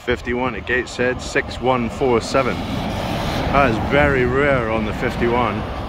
51 at Gateshead, 6147. That is very rare on the 51.